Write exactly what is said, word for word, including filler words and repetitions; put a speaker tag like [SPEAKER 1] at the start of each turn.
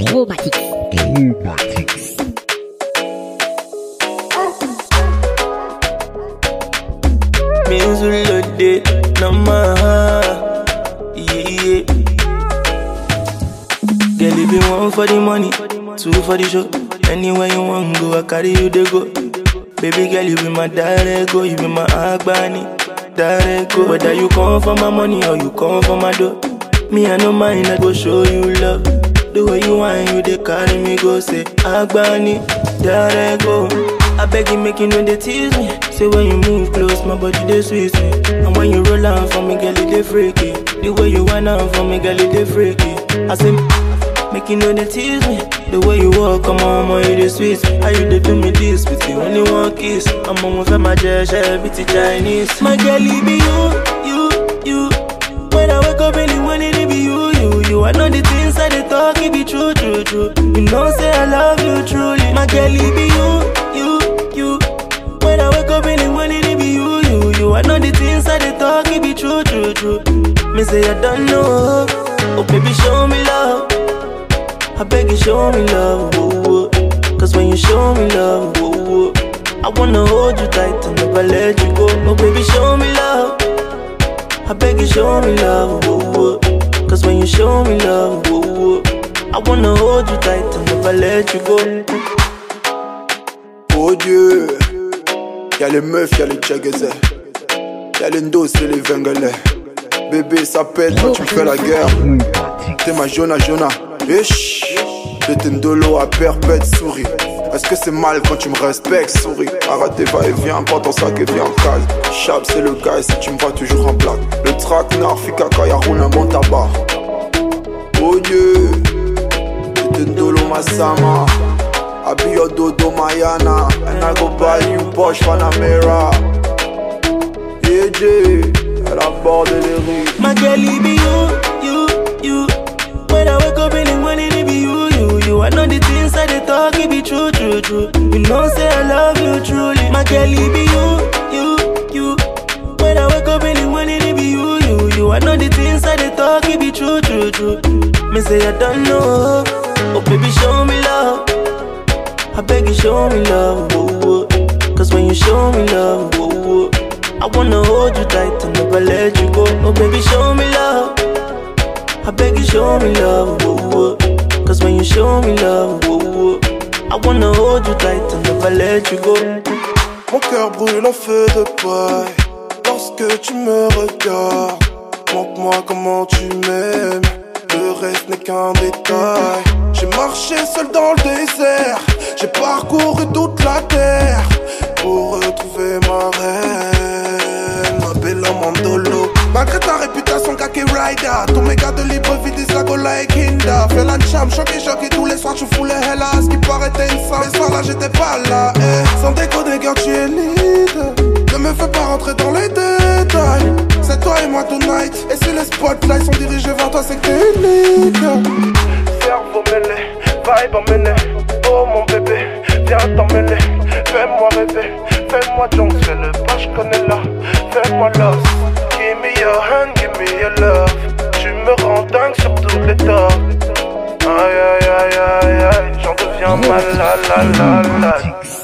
[SPEAKER 1] Chromatics. Chromatics.
[SPEAKER 2] Means we loaded, no more. Yeah, yeah. Girl, if you want for the money, two for the show. Anywhere you want go, I carry you to go. Baby girl, you be my direct go, you be my agbani, direct go. Whether you come for my money or you come for my dough, me I no mind, I go show you love. The way you want, you they carry me go, say agbani, direct go. I beg you, make you know they tease me. Say when you move close, my body they sweet me. And when you roll out for me, girl, it they freaky. The way you wind out for me, girl, it they freaky. I say, make you know they tease me. The way you walk, come on, my you they sweet me. How you they do me this with you only one kiss? I'm on with my judge, everything Chinese. My girl, it be you, you, you. When I wake up in the morning, it be you, you, you. I know the things that they talk, it be true, true, true. You know, say I love you truly. My girl, it be you, you, you. When I wake up in the morning, it be you, you, you. I know the things that they talk, it be true, true, true. Me say I don't know. Oh baby, show me love. I beg you, show me love. Whoa, whoa. Cause when you show me love, whoa, whoa, I wanna hold you tight and never let you go. Oh baby, show me love. I beg you, show me love. Whoa, whoa. Cause when you show me love, whoa, whoa, I wanna hold you tight and never let you go.
[SPEAKER 3] Oh Dieu, y'a les meufs, y'a les tchagazais, y'a les ndos et les vengalais. Bébé ça pète, toi tu me fais la guerre. T'es ma Jonah Jonah, ish. De Tendolo à perpète souris. Est-ce que c'est mal quand tu me respectes, souris? Arrête tes va-et-vient, pas ton sac et viens en case. Chab c'est le gars et si tu me vois toujours en blague. Le track nar, fikaka, y'a roule un bon tabac. Oh Dieu, de Tendolo Massama. Abiyo Dodo Mayana, and I go buy you Porsche Panamera. A J, elle aborde les rues.
[SPEAKER 2] My girl, it be you, you, you. When I wake up in the morning, it be you, you, you. I know the things that they talk, it be true, true, true. You know, say I love you truly. My girl, it be you, you, you. When I wake up in the morning, it be you, you, you. I know the things that they talk, it be true, true, true. Me say I don't know. Oh baby, show me love. I beg you, show me love, whoa, whoa. Cause when you show me love, whoa, whoa, I wanna hold you tight and never let you go. Oh baby, show me love. I beg you, show me love, whoa, whoa. Cause when you show me love, whoa, whoa, I wanna hold you tight and never let you go.
[SPEAKER 3] Mon cœur brûle en feu de paille lorsque tu me regardes. Montre-moi comment tu m'aimes, le reste n'est qu'un détail. J'ai marché seul dans le désert, j'ai parcouru toute la terre pour retrouver ma reine, ma belle Mandolo. Malgré ta réputation Kake Rider, ton méga de Libreville, des Zagola et Kinda. Fais la cham, choqué, choqué, tous les soirs tu fous les hellas. Ce qui paraît insane, mais ce soir là j'étais pas là, eh. Sans déconner, girl, tu es lead. Ne me fais pas rentrer dans les détails. C'est toi et moi tonight, et si les spotlights sont dirigés vers toi, c'est que t'es unique. Cerveau mêlé, vibe emmêlé. Oh mon bébé, viens t'emmêler. Fais-moi rêver, fais-moi junk, fais le pas, je connais là. Fais-moi love, give me your hand, give me your love. Tu me rends dingue sur toutes les torts. Aïe aïe aïe aïe aïe, j'en deviens mal, la la la la.